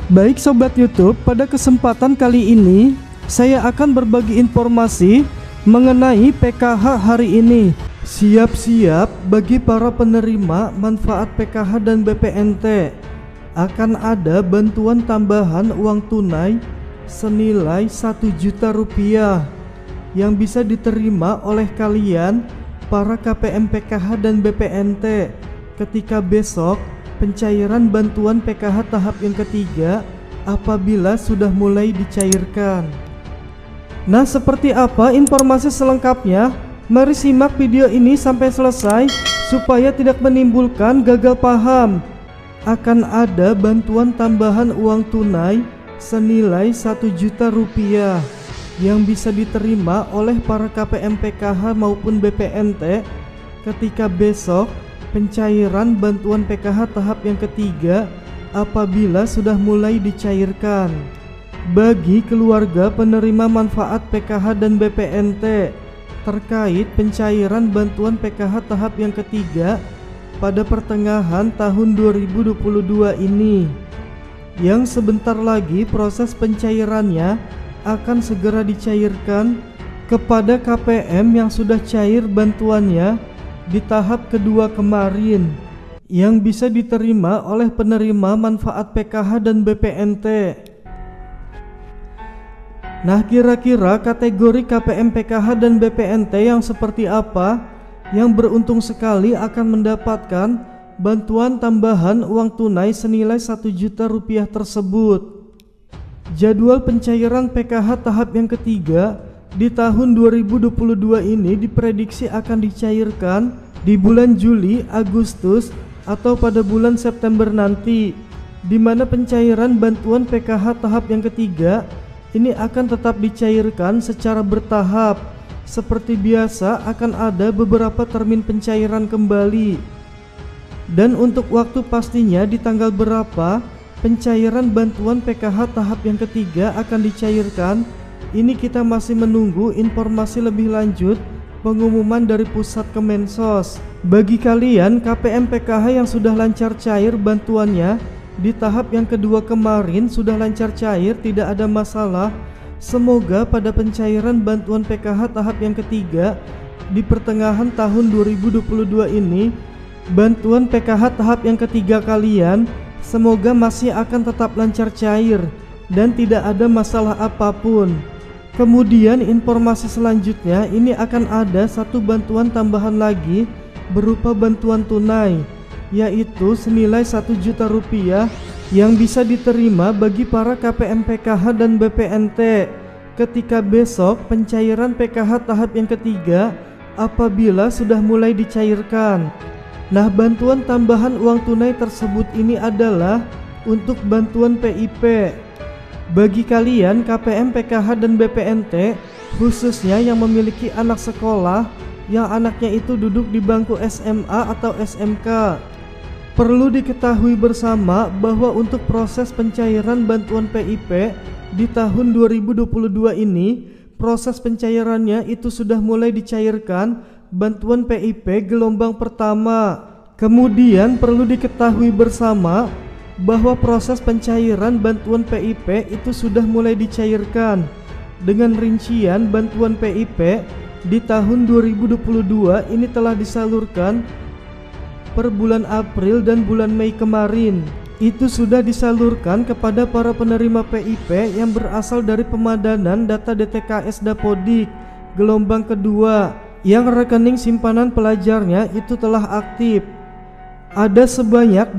Baik Sobat YouTube, pada kesempatan kali ini saya akan berbagi informasi mengenai PKH hari ini. Siap-siap bagi para penerima manfaat PKH dan BPNT. Akan ada bantuan tambahan uang tunai senilai 1 juta rupiah yang bisa diterima oleh kalian para KPM PKH dan BPNT ketika besok pencairan bantuan PKH tahap yang ketiga apabila sudah mulai dicairkan. Nah, seperti apa informasi selengkapnya? Mari simak video ini sampai selesai supaya tidak menimbulkan gagal paham. Akan ada bantuan tambahan uang tunai senilai 1 juta rupiah yang bisa diterima oleh para KPM PKH maupun BPNT ketika besok pencairan bantuan PKH tahap yang ketiga apabila sudah mulai dicairkan. Bagi keluarga penerima manfaat PKH dan BPNT terkait pencairan bantuan PKH tahap yang ketiga pada pertengahan tahun 2022 ini, yang sebentar lagi proses pencairannya akan segera dicairkan kepada KPM yang sudah cair bantuannya di tahap kedua kemarin yang bisa diterima oleh penerima manfaat PKH dan BPNT. Nah, kira-kira kategori KPM PKH dan BPNT yang seperti apa yang beruntung sekali akan mendapatkan bantuan tambahan uang tunai senilai 1 juta rupiah tersebut? Jadwal pencairan PKH tahap yang ketiga di tahun 2022 ini diprediksi akan dicairkan di bulan Juli, Agustus, atau pada bulan September nanti, di mana pencairan bantuan PKH tahap yang ketiga ini akan tetap dicairkan secara bertahap. Seperti biasa akan ada beberapa termin pencairan kembali. Dan untuk waktu pastinya di tanggal berapa pencairan bantuan PKH tahap yang ketiga akan dicairkan, ini kita masih menunggu informasi lebih lanjut pengumuman dari pusat Kemensos. Bagi kalian KPM PKH yang sudah lancar cair bantuannya di tahap yang kedua kemarin sudah lancar cair, tidak ada masalah. Semoga pada pencairan bantuan PKH tahap yang ketiga di pertengahan tahun 2022 ini, bantuan PKH tahap yang ketiga kalian semoga masih akan tetap lancar cair dan tidak ada masalah apapun. Kemudian informasi selanjutnya ini akan ada satu bantuan tambahan lagi berupa bantuan tunai, yaitu senilai 1 juta rupiah yang bisa diterima bagi para KPM PKH dan BPNT ketika besok pencairan PKH tahap yang ketiga apabila sudah mulai dicairkan. Nah, bantuan tambahan uang tunai tersebut ini adalah untuk bantuan PIP. Bagi kalian KPM PKH dan BPNT khususnya yang memiliki anak sekolah yang anaknya itu duduk di bangku SMA atau SMK, perlu diketahui bersama bahwa untuk proses pencairan bantuan PIP di tahun 2022 ini, proses pencairannya itu sudah mulai dicairkan bantuan PIP gelombang pertama. Kemudian perlu diketahui bersama bahwa proses pencairan bantuan PIP itu sudah mulai dicairkan dengan rincian bantuan PIP di tahun 2022 ini telah disalurkan per bulan April dan bulan Mei kemarin. Itu sudah disalurkan kepada para penerima PIP yang berasal dari pemadanan data DTKS Dapodik gelombang kedua yang rekening simpanan pelajarnya itu telah aktif. Ada sebanyak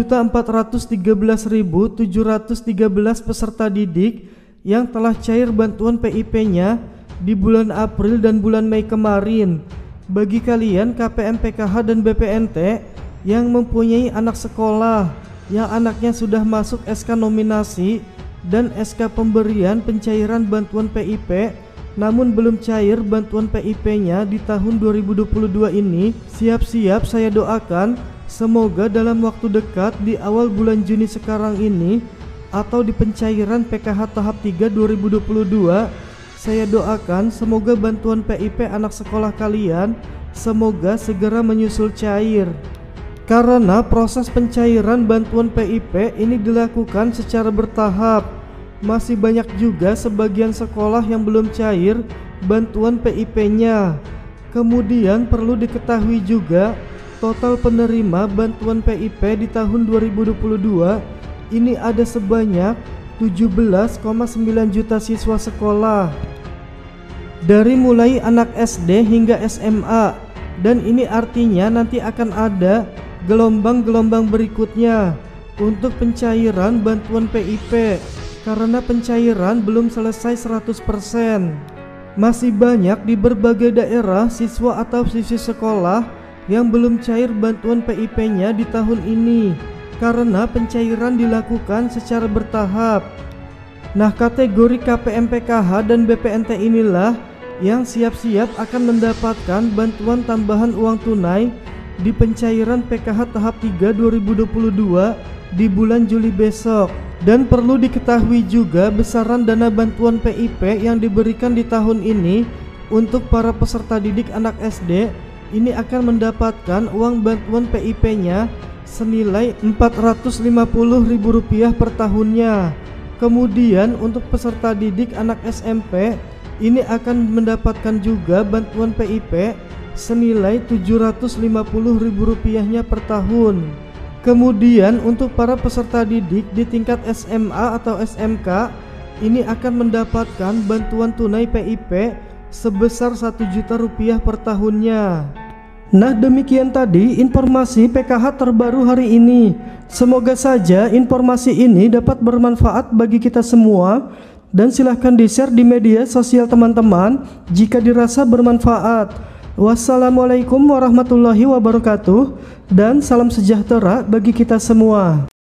2.413.713 peserta didik yang telah cair bantuan PIP-nya di bulan April dan bulan Mei kemarin. Bagi kalian KPM PKH dan BPNT yang mempunyai anak sekolah yang anaknya sudah masuk SK nominasi dan SK pemberian pencairan bantuan PIP namun belum cair bantuan PIP-nya di tahun 2022 ini, siap-siap saya doakan semoga dalam waktu dekat di awal bulan Juni sekarang ini atau di pencairan PKH tahap 3 2022, saya doakan semoga bantuan PIP anak sekolah kalian semoga segera menyusul cair. karena proses pencairan bantuan PIP ini dilakukan secara bertahap. Masih banyak juga sebagian sekolah yang belum cair bantuan PIP-nya. Kemudian perlu diketahui juga total penerima bantuan PIP di tahun 2022 ini ada sebanyak 17,9 juta siswa sekolah. Dari mulai anak SD hingga SMA, dan ini artinya nanti akan ada gelombang-gelombang berikutnya untuk pencairan bantuan PIP karena pencairan belum selesai 100%. Masih banyak di berbagai daerah siswa atau siswi sekolah yang belum cair bantuan PIP-nya di tahun ini karena pencairan dilakukan secara bertahap. Nah, kategori KPM-PKH dan BPNT inilah yang siap-siap akan mendapatkan bantuan tambahan uang tunai di pencairan PKH tahap 3 2022 di bulan Juli besok. Dan perlu diketahui juga besaran dana bantuan PIP yang diberikan di tahun ini untuk para peserta didik anak SD ini akan mendapatkan uang bantuan PIP-nya senilai Rp450.000 per tahunnya. Kemudian untuk peserta didik anak SMP ini akan mendapatkan juga bantuan PIP senilai Rp750.000 per tahun. Kemudian untuk para peserta didik di tingkat SMA atau SMK ini akan mendapatkan bantuan tunai PIP sebesar Rp1 juta per tahunnya. Nah, demikian tadi informasi PKH terbaru hari ini. Semoga saja informasi ini dapat bermanfaat bagi kita semua, dan silahkan di-share di media sosial teman-teman jika dirasa bermanfaat. Wassalamualaikum warahmatullahi wabarakatuh, dan salam sejahtera bagi kita semua.